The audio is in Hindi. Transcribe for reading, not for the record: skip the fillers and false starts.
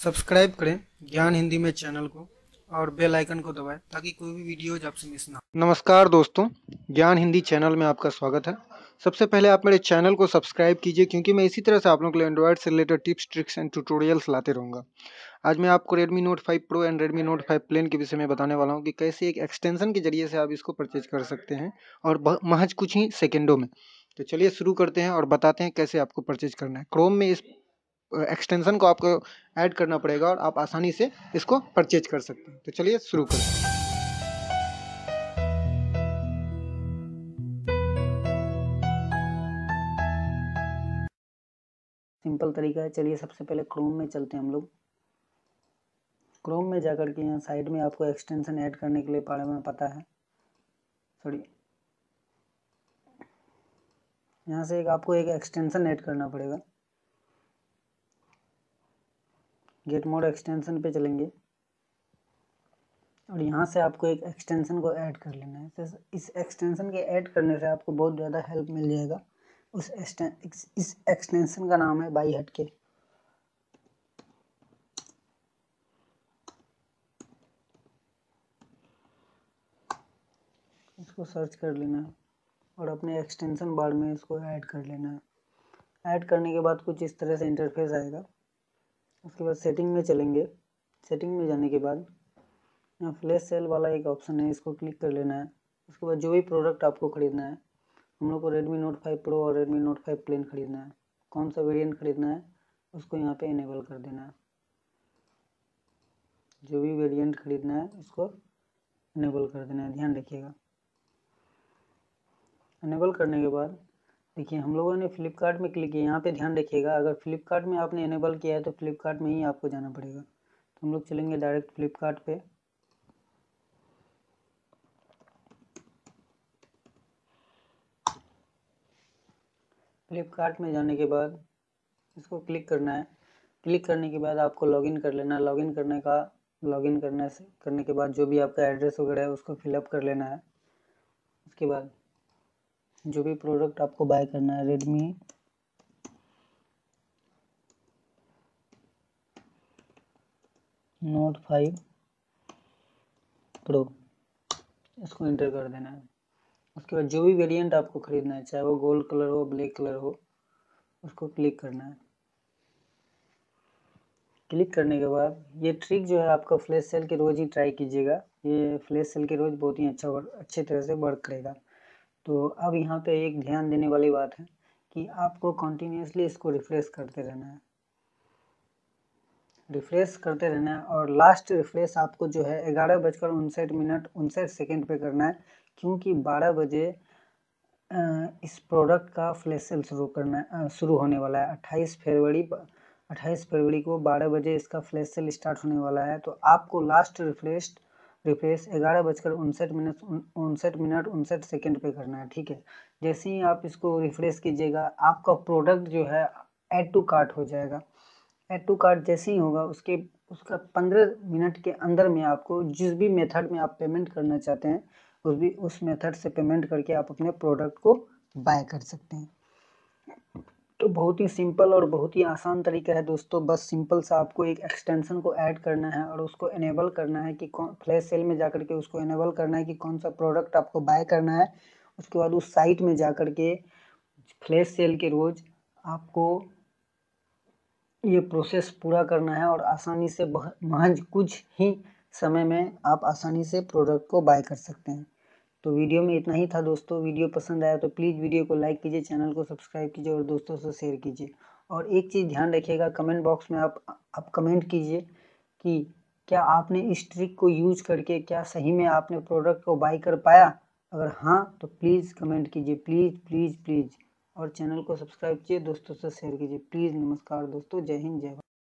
सब्सक्राइब करें ज्ञान हिंदी में चैनल को और बेल आइकन को दबाएं ताकि कोई भी वीडियोज आपसे मिस ना हो। नमस्कार दोस्तों, ज्ञान हिंदी चैनल में आपका स्वागत है। सबसे पहले आप मेरे चैनल को सब्सक्राइब कीजिए क्योंकि मैं इसी तरह से आप लोगों के लिए एंड्रॉयड से related tips tricks and tutorials लाते रहूँगा। आज मैं आपको Redmi Note 5 Pro and Redmi Note 5 Plain के विषय में बताने वाला हूँ कि कैसे एक एक्सटेंशन के जरिए से आप इसको परचेज कर सकते हैं और महज कुछ ही सेकेंडों में। तो चलिए शुरू करते हैं और बताते हैं कैसे आपको परचेज करना है। क्रोम में इस एक्सटेंशन को आपको ऐड करना पड़ेगा और आप आसानी से इसको परचेज कर सकते हैं। तो चलिए शुरू करते हैं। सिंपल तरीका है। चलिए सबसे पहले क्रोम में चलते हैं हम लोग। क्रोम में जाकर के यहाँ साइड में आपको एक्सटेंशन ऐड करने के लिए बारे में पता है, सॉरी, यहाँ से आपको एक एक्सटेंशन ऐड करना पड़ेगा। गेट मोड एक्सटेंशन पे चलेंगे और यहाँ से आपको एक एक्सटेंशन को ऐड कर लेना है। तो इस एक्सटेंशन के ऐड करने से आपको बहुत ज़्यादा हेल्प मिल जाएगा। इस एक्सटेंशन का नाम है बाई हटके। इसको सर्च कर लेना है और अपने एक्सटेंशन बार में इसको ऐड कर लेना है। ऐड करने के बाद कुछ इस तरह से इंटरफेस आएगा। उसके बाद सेटिंग में चलेंगे। सेटिंग में जाने के बाद यहाँ फ्लैश सेल वाला एक ऑप्शन है, इसको क्लिक कर लेना है। उसके बाद जो भी प्रोडक्ट आपको ख़रीदना है, हम लोग को Redmi Note 5 Pro और Redmi Note 5 Plain ख़रीदना है। कौन सा वेरिएंट ख़रीदना है उसको यहाँ पे इनेबल कर देना है। जो भी वेरिएंट ख़रीदना है उसको इनेबल कर देना है, ध्यान रखिएगा। इनेबल करने के बाद देखिए हम लोगों ने फ्लिपकार्ट में क्लिक किया। यहाँ पे ध्यान रखिएगा, अगर फ्लिपकार्ट में आपने इनेबल किया है तो फ्लिपकार्ट में ही आपको जाना पड़ेगा। तो हम लोग चलेंगे डायरेक्ट फ्लिपकार्ट पे। फ्लिपकार्ट में जाने के बाद इसको क्लिक करना है। क्लिक करने के बाद आपको लॉगिन कर लेना है। लॉगिन करने के बाद जो भी आपका एड्रेस वगैरह है उसको फिलअप कर लेना है। उसके बाद जो भी प्रोडक्ट आपको बाय करना है, Redmi Note 5 Pro, इसको इंटर कर देना है। उसके बाद जो भी वेरिएंट आपको ख़रीदना है, चाहे वो गोल्ड कलर हो, ब्लैक कलर हो, उसको क्लिक करना है। क्लिक करने के बाद ये ट्रिक जो है आपका फ्लैश सेल के रोज़ ही ट्राई कीजिएगा। ये फ्लैश सेल के रोज़ बहुत ही अच्छे तरह से वर्क करेगा। तो अब यहाँ पे एक ध्यान देने वाली बात है कि आपको कंटिन्यूसली इसको रिफ्रेश करते रहना है। रिफ्रेश करते रहना है और लास्ट रिफ्रेश आपको जो है 11:59 पे करना है, क्योंकि 12 बजे इस प्रोडक्ट का फ्लैश सेल शुरू होने वाला है। 28 फरवरी को 12 बजे इसका फ्लैश सेल स्टार्ट होने वाला है। तो आपको लास्ट रिफ्रेश 11:59 पे करना है, ठीक है। जैसे ही आप इसको रिफ्रेश कीजिएगा आपका प्रोडक्ट जो है ऐड टू कार्ट हो जाएगा। ऐड टू कार्ट जैसे ही होगा उसका 15 मिनट के अंदर में आपको जिस भी मेथड में आप पेमेंट करना चाहते हैं उस मेथड से पेमेंट करके आप अपने प्रोडक्ट को बाय कर सकते हैं। तो बहुत ही सिंपल और बहुत ही आसान तरीका है दोस्तों। बस सिंपल सा आपको एक एक्सटेंशन को ऐड करना है और उसको इनेबल करना है कि फ्लैश सेल में जाकर के उसको इनेबल करना है कि कौन सा प्रोडक्ट आपको बाय करना है। उसके बाद उस साइट में जाकर के फ्लैश सेल के रोज़ आपको ये प्रोसेस पूरा करना है और आसानी से महज कुछ ही समय में आप आसानी से प्रोडक्ट को बाय कर सकते हैं। तो वीडियो में इतना ही था दोस्तों। वीडियो पसंद आया तो प्लीज़ वीडियो को लाइक कीजिए, चैनल को सब्सक्राइब कीजिए और दोस्तों से शेयर कीजिए। और एक चीज़ ध्यान रखिएगा, कमेंट बॉक्स में आप कमेंट कीजिए कि क्या आपने इस ट्रिक को यूज़ करके क्या सही में आपने प्रोडक्ट को बाय कर पाया। अगर हाँ तो प्लीज़ कमेंट कीजिए, प्लीज़ प्लीज़ प्लीज़। और चैनल को सब्सक्राइब कीजिए, दोस्तों से शेयर कीजिए प्लीज़। नमस्कार दोस्तों, जय हिंद, जय भारत।